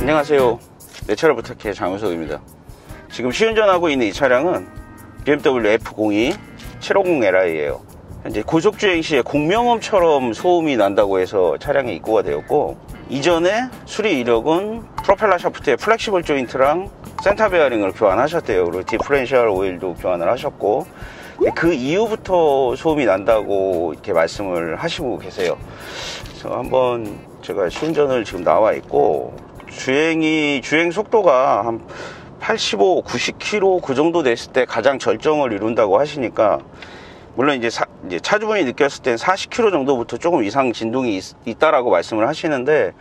안녕하세요. 내 차를 부탁해 장효석입니다. 지금 시운전하고 있는 이 차량은 BMW F02 750li예요. 현재 고속주행 시에 공명음처럼 소음이 난다고 해서 차량에 입고가 되었고, 이전에 수리 이력은 프로펠러 샤프트의 플렉시블 조인트랑 센터 베어링을 교환하셨대요. 그리고 디퍼렌셜 오일도 교환을 하셨고, 그 이후부터 소음이 난다고 이렇게 말씀을 하시고 계세요. 그래서 한번 제가 시운전을 지금 나와 있고, 주행 속도가 한 85, 90km 그 정도 됐을 때 가장 절정을 이룬다고 하시니까, 물론 이제 차주분이 느꼈을 땐 40km 정도부터 조금 이상 진동이 있다라고 말씀을 하시는데,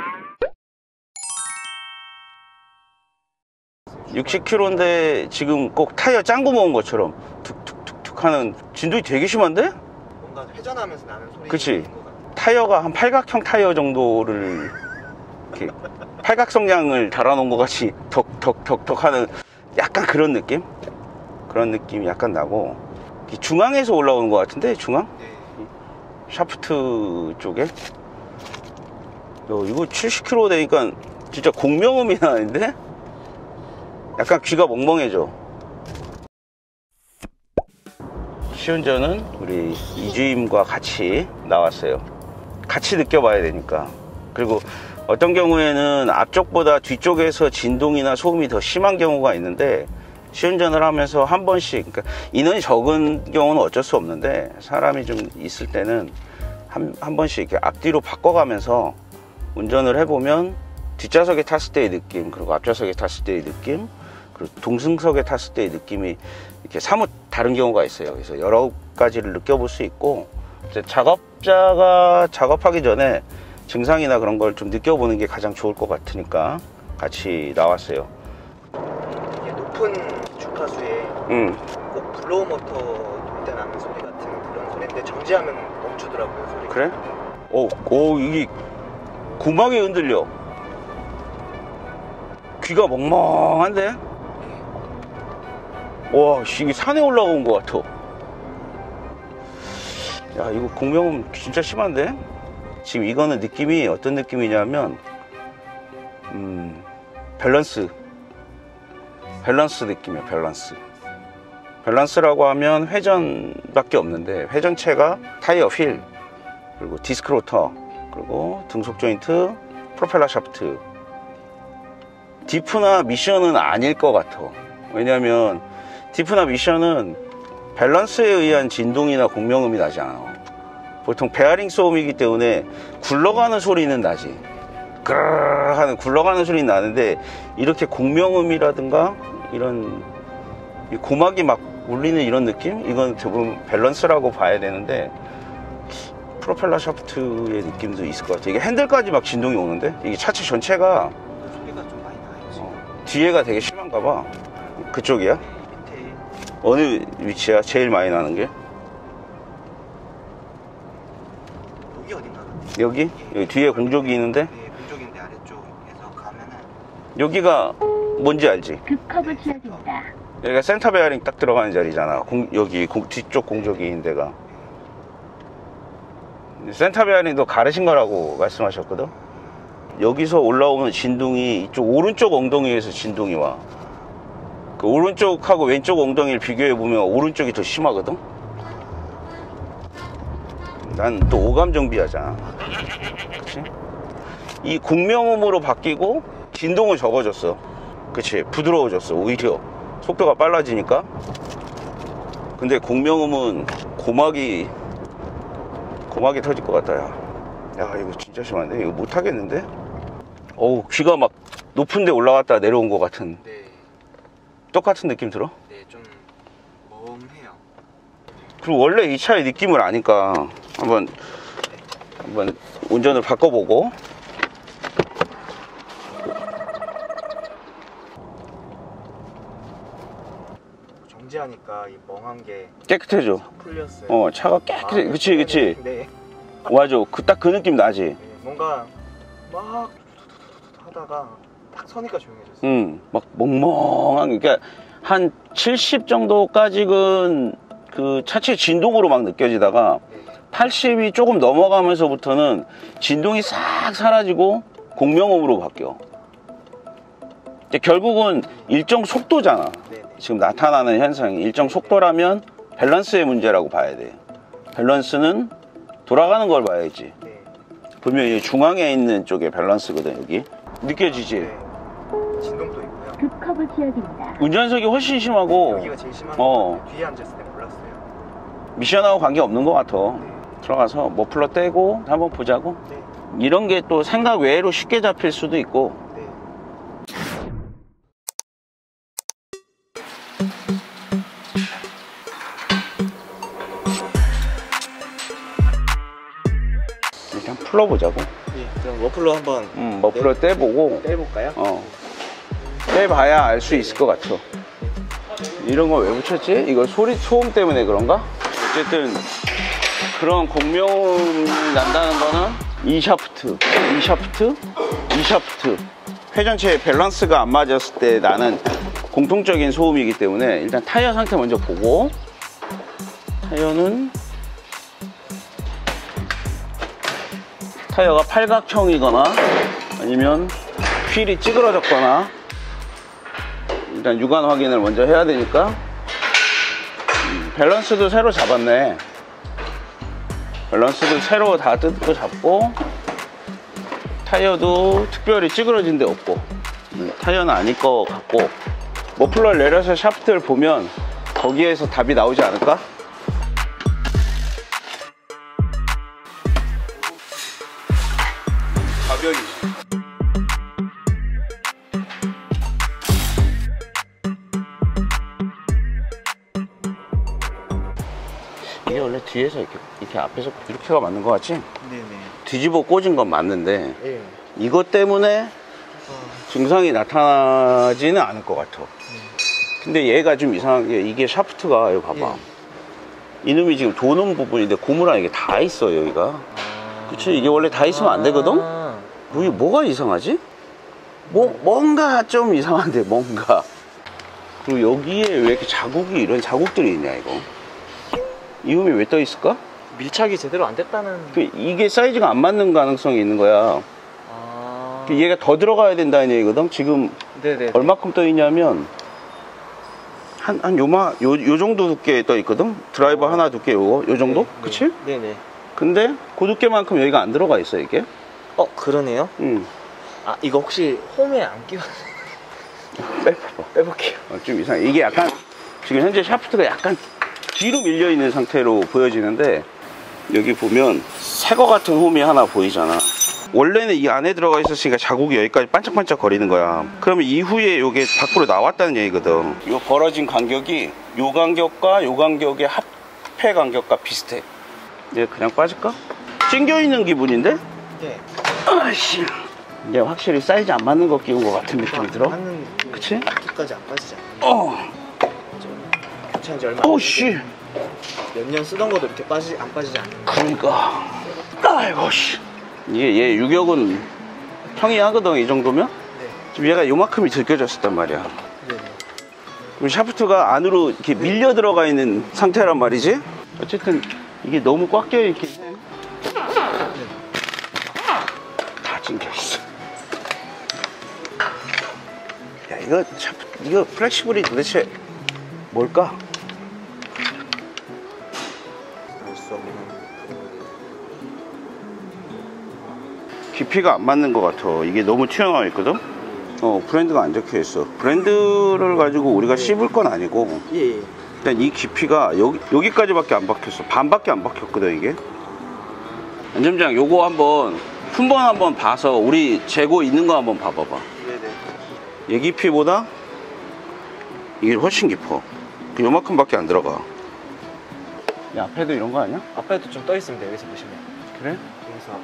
60km인데 지금 꼭 타이어 짱구 먹은 것처럼 툭툭툭툭 하는 진동이 되게 심한데? 뭔가 회전하면서 나는 소리. 그치? 타이어가 한 팔각형 타이어 정도를 이렇게 팔각성량을 달아놓은 것 같이 덕덕덕덕 하는 약간 그런 느낌? 그런 느낌이 약간 나고, 중앙에서 올라오는 것 같은데, 중앙? 네. 샤프트 쪽에. 이거 70km 되니까 진짜 공명음이 나는데? 약간 귀가 멍멍해져. 시운전은 우리 이주임과 같이 나왔어요. 같이 느껴봐야 되니까. 그리고 어떤 경우에는 앞쪽보다 뒤쪽에서 진동이나 소음이 더 심한 경우가 있는데, 시운전을 하면서 한 번씩, 그러니까 인원이 적은 경우는 어쩔 수 없는데, 사람이 좀 있을 때는 한 번씩 이렇게 앞뒤로 바꿔가면서 운전을 해보면 뒷좌석에 탔을 때의 느낌, 그리고 앞좌석에 탔을 때의 느낌, 그리고 동승석에 탔을 때의 느낌이 이렇게 사뭇 다른 경우가 있어요. 그래서 여러 가지를 느껴볼 수 있고, 이제 작업자가 작업하기 전에 증상이나 그런 걸 좀 느껴보는 게 가장 좋을 것 같으니까 같이 나왔어요. 이게 높은 주파수에 꼭 블로우 모터 돌 때 나는 소리 같은 그런 소리인데, 정지하면 멈추더라고요, 소리가. 그래? 이게 고막이 흔들려. 귀가 멍멍한데? 와, 이게 산에 올라온 것 같아. 야, 이거 공명음 진짜 심한데? 지금 이거는 느낌이 어떤 느낌이냐면, 밸런스 느낌이야. 밸런스라고 하면 회전밖에 없는데, 회전체가 타이어 휠, 그리고 디스크 로터, 그리고 등속 조인트, 프로펠러 샤프트. 디프나 미션은 아닐 것 같아. 왜냐면 디프나 미션은 밸런스에 의한 진동이나 공명음이 나지 않아. 보통 베어링 소음이기 때문에 굴러가는 소리는 나지. 그르르 하는 굴러가는 소리는 나는데, 이렇게 공명음이라든가 이런 고막이 막 울리는 이런 느낌? 이건 대부분 밸런스라고 봐야 되는데, 프로펠러 샤프트의 느낌도 있을 것 같아. 이게 핸들까지 막 진동이 오는데, 이게 차체 전체가 소리가 좀 많이 나요. 뒤에가 되게 심한가 봐. 그쪽이야? 밑에. 어느 위치야? 제일 많이 나는 게? 여기 어딘가? 여기? 여기 뒤에 공조기 있는데? 네, 공조기인데 아래쪽에서 가면은. 여기가 뭔지 알지? 급커브 지역입니다. 여기가 센터 베어링 딱 들어가는 자리잖아. 여기 뒤쪽 공조기인 데가. 센터 베어링도 가르신 거라고 말씀하셨거든. 여기서 올라오는 진동이 이쪽 오른쪽 엉덩이에서 진동이 와. 그 오른쪽하고 왼쪽 엉덩이를 비교해 보면 오른쪽이 더 심하거든. 난 또 오감 정비하잖아. 그치? 이 공명음으로 바뀌고 진동은 적어졌어. 그치? 부드러워졌어. 오히려 속도가 빨라지니까. 근데 공명음은 고막이 터질 것 같다. 야, 이거 진짜 심한데? 이거 못하겠는데? 귀가 막 높은 데 올라갔다 내려온 것 같은. 네. 똑같은 느낌 들어? 네, 좀 멈해요. 그리고 원래 이 차의 느낌을 아니까 한번 운전을 바꿔보고. 정지하니까 이 멍한 게 깨끗해져. 풀렸어요. 차가 깨끗해. 그치. 네. 맞아. 딱 그 느낌 나지. 네. 뭔가 막 하다가 딱 서니까 조용해졌어요. 막 멍멍한, 그러니까 한 70 정도까지는 그 차체 진동으로 막 느껴지다가 80이 조금 넘어가면서부터는 진동이 싹 사라지고 공명음으로 바뀌어. 이제 결국은 일정 속도잖아. 네네. 지금 나타나는 현상이 일정 속도라면 밸런스의 문제라고 봐야 돼. 밸런스는 돌아가는 걸 봐야지. 네. 분명히 중앙에 있는 쪽에 밸런스거든. 여기 느껴지지? 네. 진동도 있고요. 급커브 지역입니다. 운전석이 훨씬 심하고 여기가 제일 심한 것 같아요. 뒤에 앉았을 때 몰랐어요. 미션하고 관계없는 것 같아. 네. 들어가서 머플러 떼고 한번 보자고. 네. 이런 게 또 생각 외로 쉽게 잡힐 수도 있고. 네. 일단 풀어보자고. 네. 그럼 머플러 한번 머플러 떼보고 떼볼까요? 떼봐야 알 수 있을 것 같아. 이런 거 왜 붙였지? 이거 소음 때문에 그런가? 어쨌든 그런 공명음이 난다는 거는 이 샤프트 회전체의 밸런스가 안 맞았을 때 나는 공통적인 소음이기 때문에 일단 타이어 상태 먼저 보고, 타이어가 팔각형이거나 아니면 휠이 찌그러졌거나 일단 유관 확인을 먼저 해야 되니까. 밸런스도 새로 잡았네. 밸런스도 새로 다 뜯고 잡고, 타이어도 특별히 찌그러진 데 없고, 타이어는 아닐 것 같고, 머플러를 내려서 샤프트를 보면 거기에서 답이 나오지 않을까? 가변이 이게 원래 뒤에서 이렇게 앞에서 이렇게가 맞는 것 같지? 네네. 뒤집어 꽂은 건 맞는데 네. 이것 때문에 증상이 나타나지는 않을 것 같아. 근데 얘가 좀 이상한 게, 이게 샤프트가 여기 봐봐. 이놈이 지금 도는 부분인데 고무랑 이게 다 있어 여기가. 그치? 이게 원래 다 있으면 안 되거든? 여기 뭐가 이상하지? 뭔가 좀 이상한데, 뭔가. 그리고 여기에 왜 이렇게 자국이, 이런 자국들이 있냐 이거. 이음이 왜 떠 있을까? 밀착이 제대로 안 됐다는. 이게 사이즈가 안 맞는 가능성이 있는 거야. 얘가 더 들어가야 된다는 얘기거든. 지금 네네. 얼마큼 떠 있냐면 요 정도 두께 떠 있거든. 드라이버 하나 두께 요 정도? 네, 그치? 네네. 근데 그 두께만큼 여기가 안 들어가 있어 이게. 그러네요. 아, 이거 혹시 홈에 안 끼워? 빼볼게요. 좀 이상해. 이게 약간 지금 현재 샤프트가 약간 뒤로 밀려 있는 상태로 보여지는데, 여기 보면 새거 같은 홈이 하나 보이잖아. 원래는 이 안에 들어가 있었으니까 자국이 여기까지 반짝반짝 거리는 거야. 그러면 이후에 이게 밖으로 나왔다는 얘기거든. 이 벌어진 간격이 요 간격과 요 간격의 합해 간격과 비슷해. 얘 그냥 빠질까? 찡겨 있는 기분인데? 네. 아씨. 이제 확실히 사이즈 안 맞는 거 끼운 것 같은 느낌이 들어. 맞는. 그치? 끝까지 안 빠지지 않아요. 교체한 지 얼마 안 오씨. 몇 년 쓰던 것도 이렇게 안 빠지지 않는. 그러니까. 아이고 씨. 얘 유격은 평이하거든. 이 정도면. 네. 지금 얘가 요만큼이 들껴졌단 말이야. 네. 그럼 샤프트가 안으로 이렇게 밀려 들어가 있는 상태란 말이지. 어쨌든 이게 너무 꽉 껴 있긴 해. 다 찡겨 있어. 야, 이거 플렉시블이 도대체 뭘까? 알 수 없는. 깊이가 안 맞는 것 같아. 이게 너무 튀어나와 있거든. 브랜드가 안 적혀 있어. 브랜드를 가지고 우리가 씹을 건 아니고, 예. 일단 이 깊이가 여기까지밖에 안 박혔어. 반밖에 안 박혔거든 이게. 안점장, 요거 한번 품번 한번 봐서 우리 재고 있는 거 한번 봐봐봐. 네네. 얘 깊이보다 이게 훨씬 깊어. 요만큼밖에 안 들어가. 야, 앞에도 이런 거 아니야? 앞에도 좀 떠 있습니다. 여기서 보시면. 그래? 그래서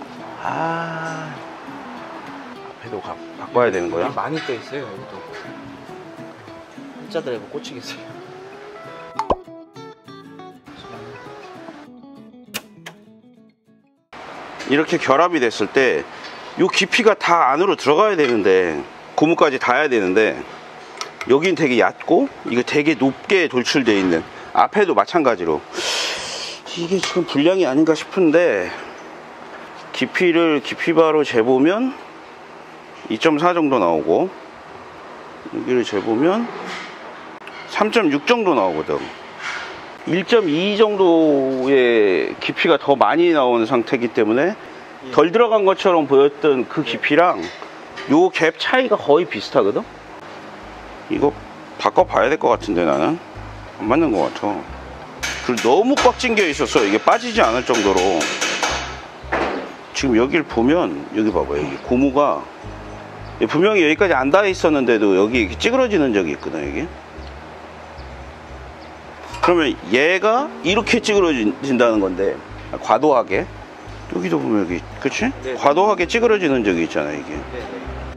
앞에도 바꿔야 되는 거야? 많이 떠 있어요. 여기도. 혼자들 뭐 꽂히겠어요. 이렇게 결합이 됐을 때 이 깊이가 다 안으로 들어가야 되는데, 고무까지 닿아야 되는데, 여긴 되게 얕고 이거 되게 높게 돌출되어 있는, 앞에도 마찬가지로 이게 지금 불량이 아닌가 싶은데, 깊이바로 재보면 2.4 정도 나오고, 여기를 재보면 3.6 정도 나오거든. 1.2 정도의 깊이가 더 많이 나오는 상태이기 때문에 덜 들어간 것처럼 보였던 그 깊이랑 요 갭 차이가 거의 비슷하거든. 이거 바꿔봐야 될 것 같은데 나는 안 맞는 것 같아. 그리고 너무 꽉 찡겨 있었어. 이게 빠지지 않을 정도로. 지금 여기를 보면 여기 봐봐요. 여기 고무가 분명히 여기까지 안 닿아 있었는데도 여기 이렇게 찌그러지는 적이 있거든. 이게 그러면 얘가 이렇게 찌그러진다는 건데, 과도하게. 여기도 보면 여기, 그치? 네. 과도하게 찌그러지는 적이 있잖아, 이게. 네.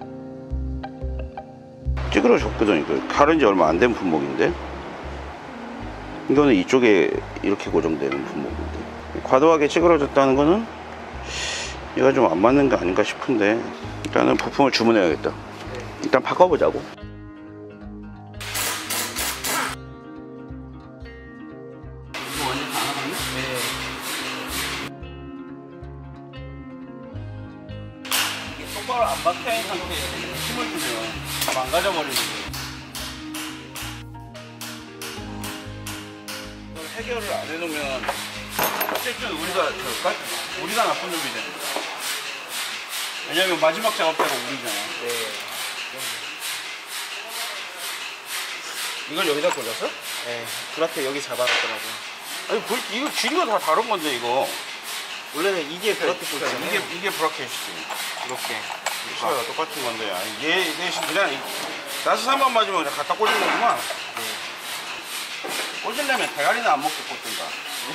찌그러졌거든, 이거. 가른 지 얼마 안 된 분목인데. 이거는 이쪽에 이렇게 고정되는 분목인데. 과도하게 찌그러졌다는 거는 얘가 좀 안 맞는 게 아닌가 싶은데, 일단은 부품을 주문해야겠다. 일단 바꿔보자고. 똑바로 안 박혀있는 상태에서 힘을 주면 다 망가져버리는 거예요. 이걸 해결을 안 해놓으면 어쨌든 우리가 나쁜 놈이 되는 거야. 왜냐면 마지막 작업 때가 우리잖아. 네. 이걸 여기다 꽂았어? 네. 브라켓 여기 잡아놨더라고요. 아니 이거 길이가 다 다른 건데 이거. 원래는 이게 브라켓 꽂잖아요. 이게 브라켓이지. 이렇게. 시가가 똑같은 건데, 아니, 얘 대신 그냥 나스산만 맞으면 그냥 갖다 꽂은 거구만. 네. 꽂으려면 대가리는 안 먹고 꽂든가.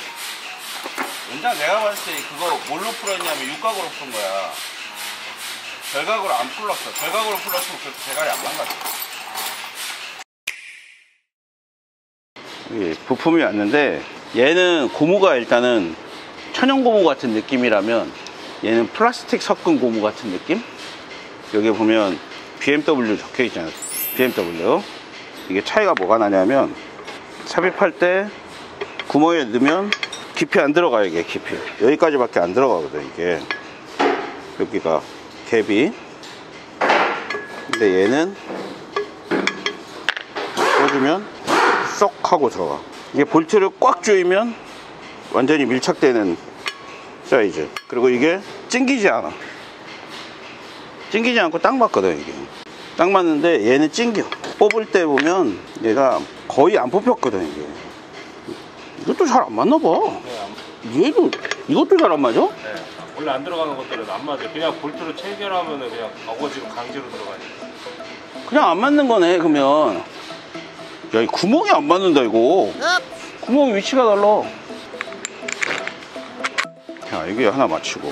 원장 내가 봤을 때 그거 뭘로 풀었냐면 육각으로 푼 거야. 결각으로 안 풀렀어. 결각으로 풀렀으면 그렇게 대가리 안 망가져. 이게 부품이 왔는데, 얘는 고무가 일단은 천연 고무 같은 느낌이라면 얘는 플라스틱 섞은 고무 같은 느낌? 여기 보면 BMW 적혀 있잖아요. BMW. 이게 차이가 뭐가 나냐면, 삽입할 때 구멍에 넣으면 깊이 안 들어가요. 이게 깊이 여기까지밖에 안 들어가거든. 이게 여기가 갭이. 근데 얘는 꽂으면 쏙 하고 들어가. 이게 볼트를 꽉 조이면 완전히 밀착되는 사이즈. 그리고 이게 찡기지 않아. 찡기지 않고 딱 맞거든. 이게 딱 맞는데 얘는 찡겨. 뽑을 때 보면 얘가 거의 안 뽑혔거든. 이게 이것도 잘 안 맞나 봐. 얘도 이것도 잘 안 맞아? 네. 원래 안 들어가는 것들은 안 맞아요. 그냥 볼트로 체결하면은 그냥 어거지로 강제로 들어가니까. 그냥 안 맞는 거네. 그러면 야, 이 구멍이 안 맞는다 이거. 구멍 위치가 달라. 자, 이게 하나 맞추고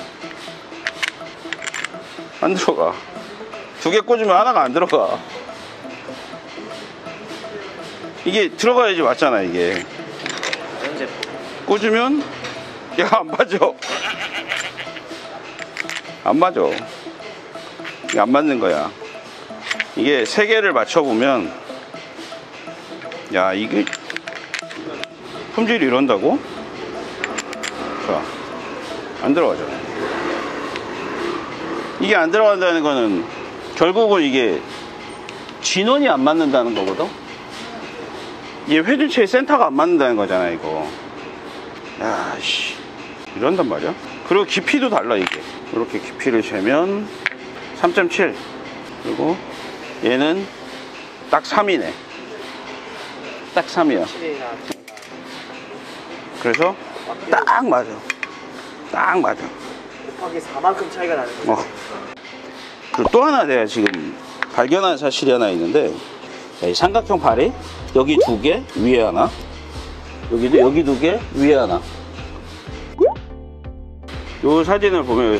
안 들어가. 두 개 꽂으면 하나가 안 들어가. 이게 들어가야지 맞잖아. 이게 꽂으면 얘가 안 맞아. 안 맞아. 이게 안 맞는 거야. 이게 세 개를 맞춰보면, 야, 이게 품질이 이런다고? 자, 안 들어가죠. 이게 안 들어간다는 거는 결국은 이게 진원이 안 맞는다는 거거든. 이게 회전체의 센터가 안 맞는다는 거잖아. 이거 야, 씨, 이런단 말이야. 그리고 깊이도 달라. 이게 이렇게 깊이를 재면 3.7, 그리고 얘는 딱 3이네. 딱 3이야. 그래서 딱 맞아. 딱 맞아. 곱하기 4만큼 차이가 나는 거죠. 그리고 또 하나 내가 지금 발견한 사실이 하나 있는데, 이 삼각형 발이 여기 두 개, 위에 하나, 여기도 여기 두 개, 위에 하나. 요 사진을 보면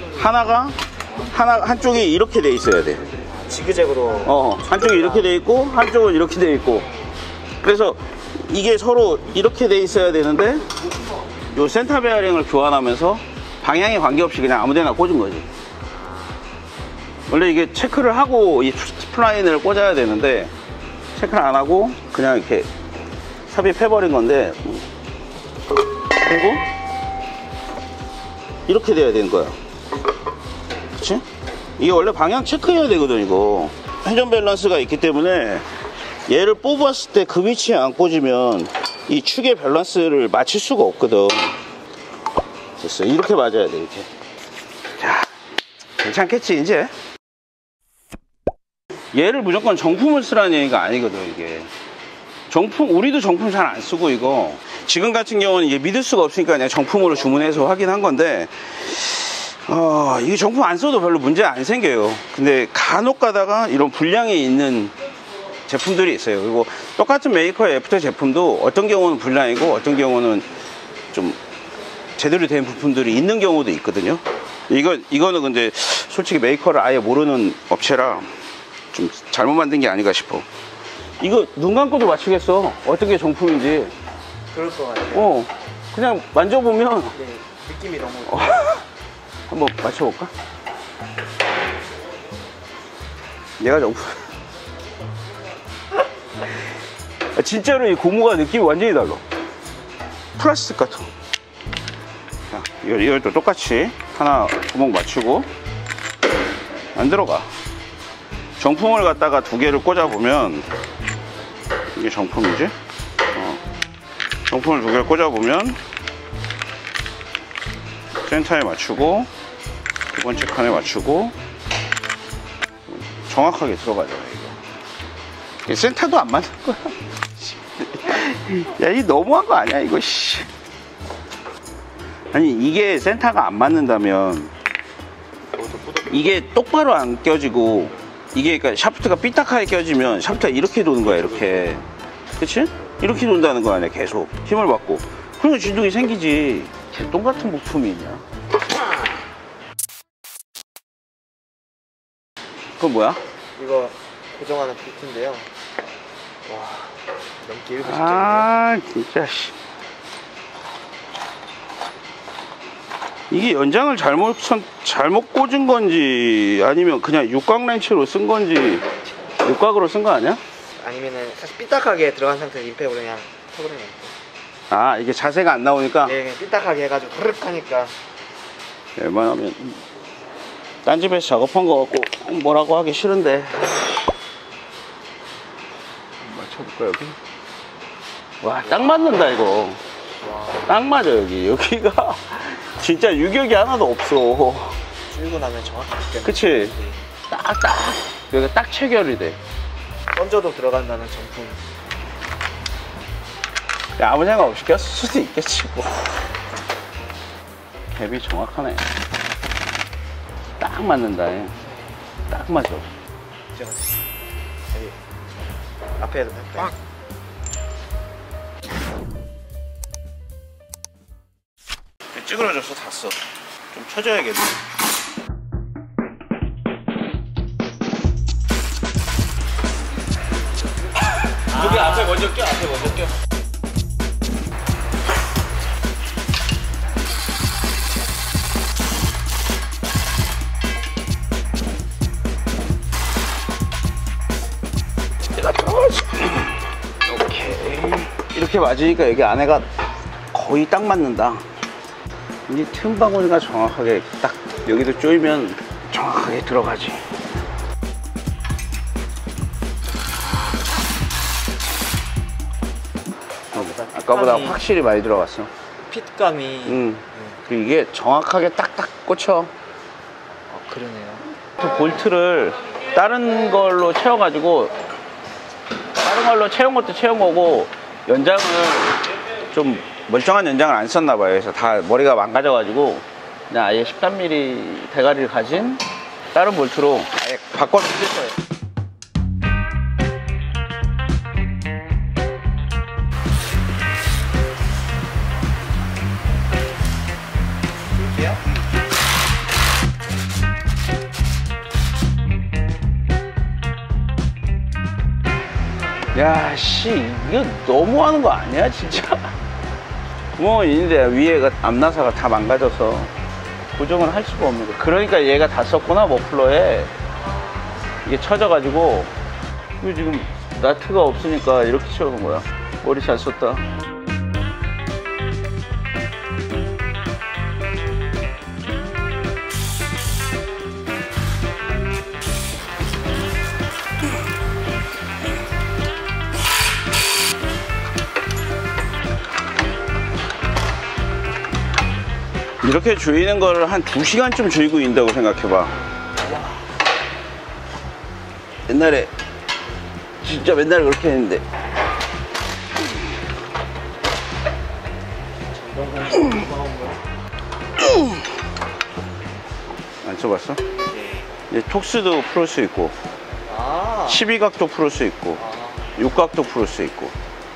한쪽이 이렇게 돼 있어야 돼. 지그재그로. 한쪽이 이렇게 돼 있고 한쪽은 이렇게 돼 있고. 그래서 이게 서로 이렇게 돼 있어야 되는데, 요 센터 베어링을 교환하면서 방향에 관계없이 그냥 아무데나 꽂은 거지. 원래 이게 체크를 하고 이 스플라인을 꽂아야 되는데 체크를 안 하고 그냥 이렇게 삽입해버린 건데, 그리고 이렇게 돼야 되는 거야. 그치? 이게 원래 방향 체크해야 되거든. 이거 회전 밸런스가 있기 때문에 얘를 뽑았을 때 그 위치에 안 꽂으면 이 축의 밸런스를 맞출 수가 없거든. 됐어. 이렇게 맞아야 돼. 이렇게. 자, 괜찮겠지 이제. 얘를 무조건 정품을 쓰라는 얘기가 아니거든. 이게 정품, 우리도 정품 잘 안 쓰고, 이거 지금 같은 경우는 이게 믿을 수가 없으니까 그냥 정품으로 주문해서 확인한 건데, 이게 정품 안 써도 별로 문제 안 생겨요. 근데 간혹 가다가 이런 불량이 있는 제품들이 있어요. 그리고 똑같은 메이커의 애프터 제품도 어떤 경우는 불량이고 어떤 경우는 좀 제대로 된 부품들이 있는 경우도 있거든요. 이거는 근데 솔직히 메이커를 아예 모르는 업체라 좀 잘못 만든 게 아닌가 싶어. 이거 눈 감고도 맞추겠어. 어떤 게 정품인지. 그럴 것 같아요. 그냥 만져보면. 네, 느낌이 너무. 한번 맞춰볼까? 얘가 정품. 진짜로 이 고무가 느낌이 완전히 달라. 플라스틱 같아. 자, 이것도 똑같이 하나 구멍 맞추고 안 들어가. 정품을 갖다가 두 개를 꽂아보면, 이게 정품이지? 정품을 두 개를 꽂아보면 센터에 맞추고 두 번째 칸에 맞추고 정확하게 들어가잖아. 이거 센터도 안 맞는 거야. 야, 이 너무한 거 아니야 이거. 아니, 이게 센터가 안 맞는다면 이게 똑바로 안 껴지고, 이게 그러니까 샤프트가 삐딱하게 껴지면 샤프트가 이렇게 도는 거야. 이렇게. 그치? 이렇게 돈다는 거 아니야. 계속 힘을 받고. 그러면 진동이 생기지. 개똥 같은 부품이 있냐. 그건 뭐야? 이거 고정하는 비트인데요. 와, 넘기 1분 직전이네요. 아, 진짜 씨. 이게 연장을 잘못 꽂은 건지, 아니면 그냥 육각 렌치로 쓴 건지, 육각으로 쓴 거 아니야? 아니면은 사실 삐딱하게 들어간 상태에서 임팩으로 그냥 터그려놓고. 아, 이게 자세가 안 나오니까. 네, 그냥 삐딱하게 해가지고 흐르륵 하니까. 웬만하면 딴 집에서 작업한 거 같고 뭐라고 하기 싫은데. 맞춰볼까 여기? 와, 딱 맞는다 이거. 딱 맞아. 여기가 진짜 유격이 하나도 없어. 줄고 나면 정확히 느껴요. 그치? 네. 여기가 딱 체결이 돼. 던져도 들어간다는 정품. 야, 아무 생각 없이 꼈을 수도 있겠지 뭐. 갭이 정확하네. 딱 맞는다. 딱 맞아. 제가 여기 앞에도 딱. 찌그러져서 닿았어. 좀 쳐줘야겠네. 여기 앞에 먼저 껴. 앞에 먼저 껴. 오케이. 이렇게 맞으니까 여기 안에가 거의 딱 맞는다. 이 틈바구니가 정확하게 딱 여기도 조이면 정확하게 들어가지. 아까보다 확실히 많이 들어갔어. 핏감이. 그리고 이게 정확하게 딱딱 꽂혀. 그러네요. 볼트를 다른 걸로 채워가지고, 다른 걸로 채운 것도 채운 거고, 연장을 좀 멀쩡한 연장을 안 썼나 봐요. 그래서 다 머리가 망가져가지고 그냥 아예 13mm 대가리를 가진 다른 볼트로 아예 바꿔서 쓸 거예요. 야, 씨, 이거 너무하는 거 아니야, 진짜? 구멍은 있는데 위에가 앞나사가 다 망가져서 고정을 할 수가 없는 거야. 그러니까 얘가 다 썼구나, 머플러에. 이게 쳐져가지고. 이거 지금 나트가 없으니까 이렇게 채우는 거야. 머리 잘 썼다. 이렇게 조이는 거를 한 2시간쯤 조이고 있다고 생각해봐. 옛날에 진짜 맨날 그렇게 했는데. 안 써봤어? 이제 톡스도 풀을 수 있고 12각도 풀을 수 있고 6각도 풀을 수 있고.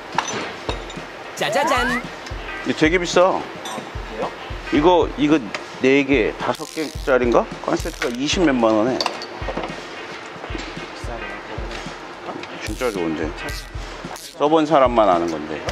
짜자잔. 이거 되게 비싸. 이거 4개 5개짜리인가? 컨셉트가 20 몇만 원에. 진짜 좋은데. 써본 사람만 아는 건데.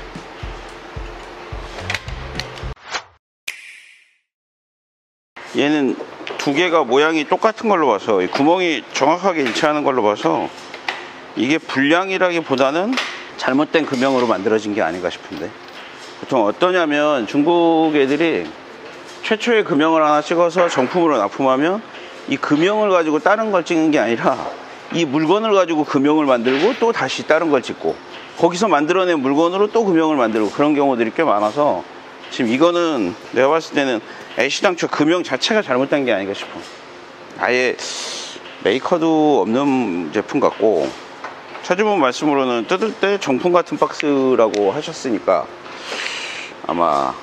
얘는 2개가 모양이 똑같은 걸로 봐서, 구멍이 정확하게 일치하는 걸로 봐서 이게 불량이라기보다는 잘못된 금형으로 만들어진 게 아닌가 싶은데. 보통 어떠냐면 중국 애들이 최초의 금형을 하나 찍어서 정품으로 납품하면 이 금형을 가지고 다른 걸 찍는 게 아니라 이 물건을 가지고 금형을 만들고 또 다시 다른 걸 찍고 거기서 만들어낸 물건으로 또 금형을 만들고 그런 경우들이 꽤 많아서 지금 이거는 내가 봤을 때는 애시당초 금형 자체가 잘못된 게 아닌가 싶어. 아예 메이커도 없는 제품 같고, 차주분 말씀으로는 뜯을 때 정품 같은 박스라고 하셨으니까 아마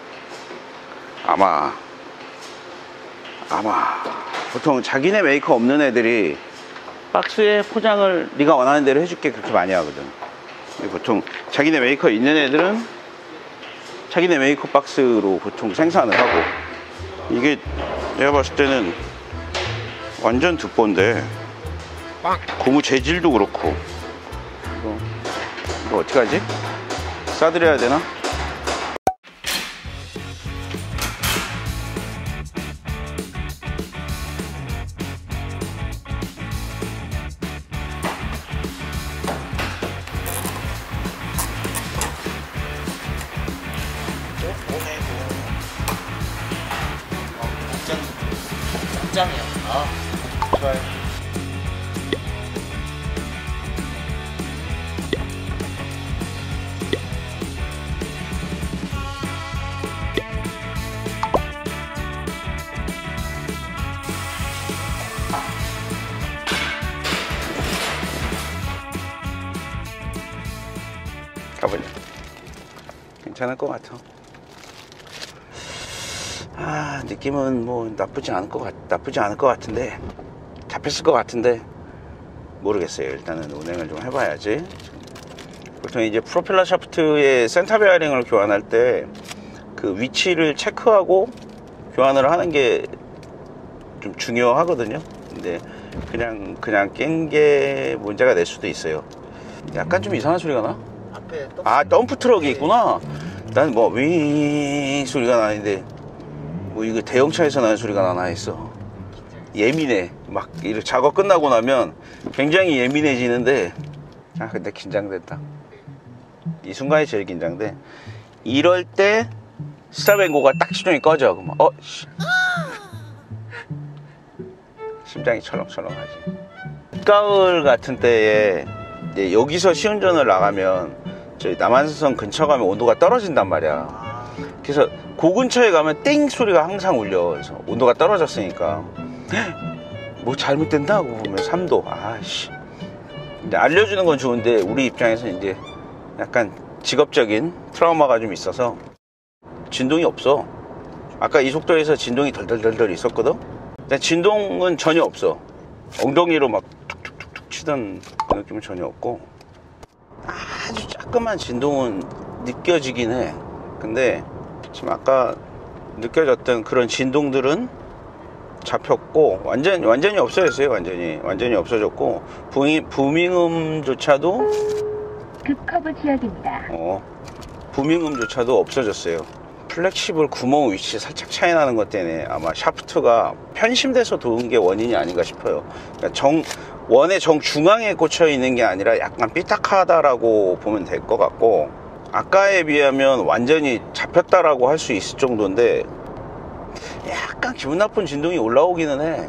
보통 자기네 메이커 없는 애들이 박스에 포장을 네가 원하는 대로 해줄게 그렇게 많이 하거든. 보통 자기네 메이커 있는 애들은 자기네 메이커 박스로 보통 생산을 하고, 이게 내가 봤을 때는 완전 득본데 고무 재질도 그렇고. 이거 어떡하지? 싸드려야 되나? 짱이야. 좋아요. 가보자. 괜찮을 것 같아. 느낌은 뭐 나쁘지 않을 것 같은데, 잡혔을 것 같은데 모르겠어요. 일단은 운행을 좀 해봐야지. 보통 이제 프로펠러 샤프트의 센터 베어링을 교환할 때 그 위치를 체크하고 교환을 하는 게 좀 중요하거든요. 근데 그냥 깬 게 문제가 될 수도 있어요. 약간 좀 이상한 소리가 나? 앞에 덤프 트럭이 있구나. 난 뭐 윙 소리가 나는데 뭐 이거 대형차에서 나는 소리가 나나 했어. 예민해. 막 이렇게 작업 끝나고 나면 굉장히 예민해지는데, 근데 긴장됐다. 이 순간이 제일 긴장돼. 이럴 때 스탑앤고가 딱 시동이 꺼져. 그러면 심장이 철렁철렁하지. 가을 같은 때에 이제 여기서 시운전을 나가면 저희 남한산 근처 가면 온도가 떨어진단 말이야. 그래서 그 근처에 가면 띵 소리가 항상 울려. 그래서 온도가 떨어졌으니까 뭐 잘못된다 하고 보면 3도. 아씨. 이제 알려주는 건 좋은데 우리 입장에서 이제 약간 직업적인 트라우마가 좀 있어서 진동이 없어. 아까 이 속도에서 진동이 덜덜덜덜 있었거든. 근데 진동은 전혀 없어. 엉덩이로 막 툭툭툭툭 치던 그 느낌은 전혀 없고, 아주 조그만 진동은 느껴지긴 해. 근데 지금 아까 느껴졌던 그런 진동들은 잡혔고 완전히 없어졌어요. 완전히 없어졌고, 부밍음조차도 급커브 지역입니다. 부밍음조차도 없어졌어요. 플렉시블 구멍 위치 살짝 차이 나는 것 때문에 아마 샤프트가 편심돼서 도는 게 원인이 아닌가 싶어요. 그러니까 원의 정중앙에 꽂혀 있는 게 아니라 약간 삐딱하다라고 보면 될 것 같고, 아까에 비하면 완전히 잡혔다라고 할 수 있을 정도인데 약간 기분 나쁜 진동이 올라오기는 해.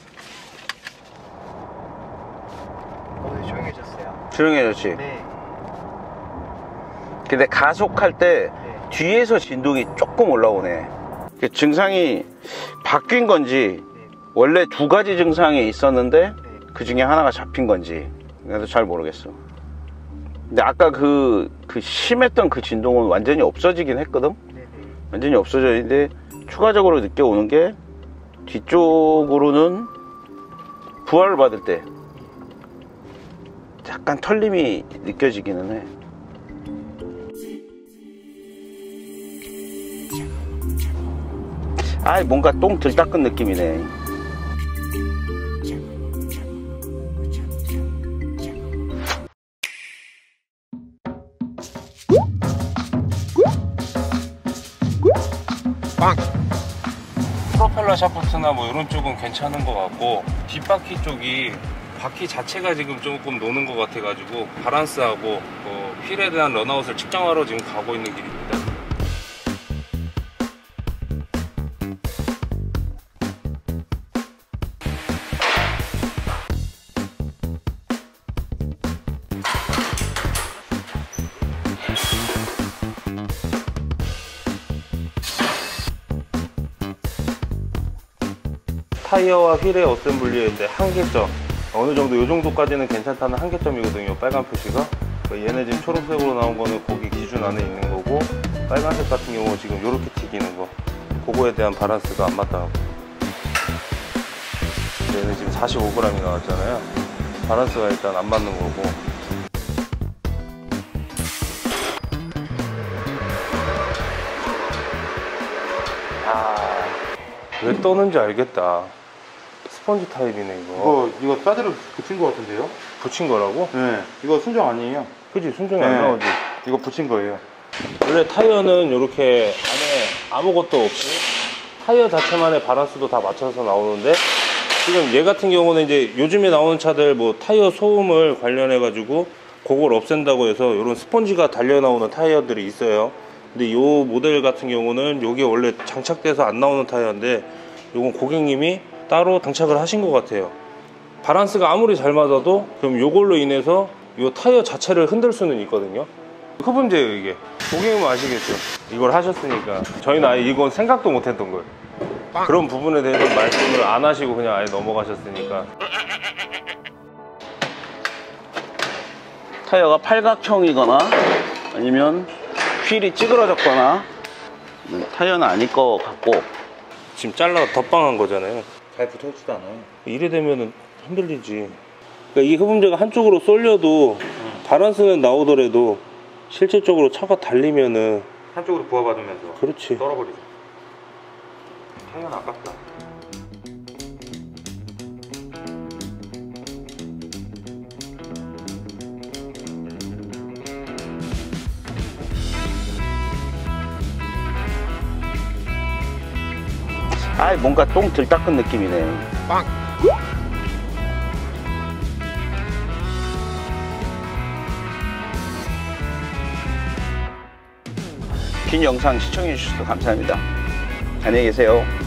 조용해졌어요. 조용해졌지? 네. 근데 가속할 때 뒤에서 진동이 조금 올라오네. 증상이 바뀐 건지 원래 두 가지 증상이 있었는데 그 중에 하나가 잡힌 건지 그래도 잘 모르겠어. 근데 아까 그 심했던 그 진동은 완전히 없어지긴 했거든. 완전히 없어져 있는데 추가적으로 느껴오는 게 뒤쪽으로는 부하를 받을 때 약간 털림이 느껴지기는 해. 뭔가 똥 덜 닦은 느낌이네. 프로펠러 샤프트나 뭐 이런 쪽은 괜찮은 것 같고 뒷바퀴 쪽이 바퀴 자체가 지금 조금 노는 것 같아 가지고 바란스하고 휠에 대한 런아웃을 측정하러 지금 가고 있는 길입니다. 타이어와 휠의 어셈블리에 이제 한계점, 어느 정도 이 정도까지는 괜찮다는 한계점이거든요. 빨간 표시가. 얘네 지금 초록색으로 나온 거는 거기 기준 안에 있는 거고, 빨간색 같은 경우는 지금 이렇게 튀기는 거, 그거에 대한 바란스가 안 맞다고. 얘는 지금 45g이 나왔잖아요. 바란스가 일단 안 맞는 거고. 왜 떠는지 알겠다. 스펀지 타입이네 이거. 이거 사드를 붙인 거 같은데요? 붙인 거라고? 네. 이거 순정 아니에요? 그치, 순정이 안 나오지. 이거 붙인 거예요. 원래 타이어는 이렇게 안에 아무것도 없이 타이어 자체만의 바란스도 다 맞춰서 나오는데, 지금 얘 같은 경우는 이제 요즘에 나오는 차들 뭐 타이어 소음을 관련해 가지고 그걸 없앤다고 해서 이런 스펀지가 달려 나오는 타이어들이 있어요. 근데 이 모델 같은 경우는 이게 원래 장착돼서 안 나오는 타이어인데, 이건 고객님이 따로 장착을 하신 것 같아요. 바란스가 아무리 잘 맞아도 그럼 이걸로 인해서 이 타이어 자체를 흔들 수는 있거든요. 흡음재예요 이게. 고객님은 아시겠죠? 이걸 하셨으니까. 저희는 아예 이건 생각도 못 했던 거예요. 그런 부분에 대해서 말씀을 안 하시고 그냥 아예 넘어가셨으니까. 타이어가 팔각형이거나 아니면 휠이 찌그러졌거나 타이어는 아닐 것 같고, 지금 잘라가 덧방한 거잖아요. 잘 붙어있지도 않아요. 이래 되면은 흔들리지. 그러니까 이 흡음재가 한쪽으로 쏠려도 바란스는 나오더라도 실질적으로 차가 달리면은 한쪽으로 부하받으면서 그렇지. 떨어버리죠. 타이어는 아깝다. 뭔가 똥 덜 닦은 느낌이네. 긴 영상 시청해 주셔서 감사합니다. 안녕히 계세요.